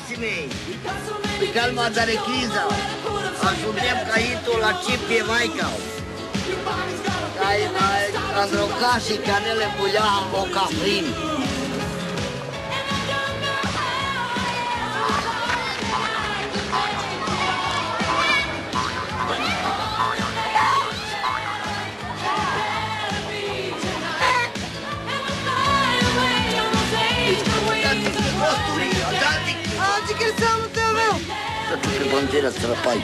frații mei, pe calma de rechiza, ajungem ca hitul la cipie maicau. Ca androcașii canele buia o cafrin. Oggi che siamo te meu? Să tu pe bandiera trăpai.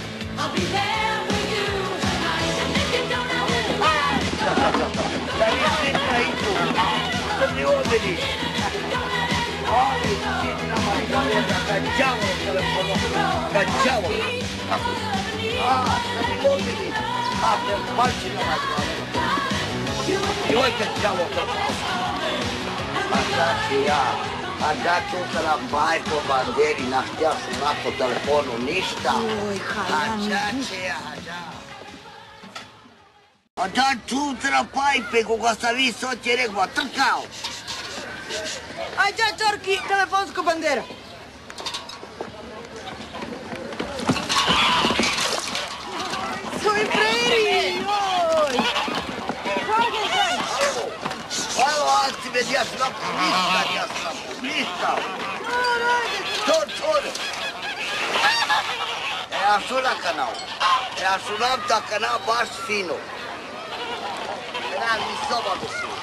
Dar este aici, sunt de oamenii. Oamenii, cine n-a mai dat căceaua telefonul, căceaua. Sunt de oamenii. Pe altcine mai doare. Eu e căceaua telefonul. Așa și ea. A dat tută la bai pe banderii, n-aștia sunat pe telefonul nișta. Așa ce e, așa. A dat tută la bai pe cu asta vii soție regua, tăcau. Aici, Ciorchi, telefon cu bandera. Sui freri! Oi! Guarda, sai! Alo, alții vedea să la lista, ia să la lista. Tot. E-a sunat canal. E-a sunat dacă n-a baș finul. N-am nici soba de sus.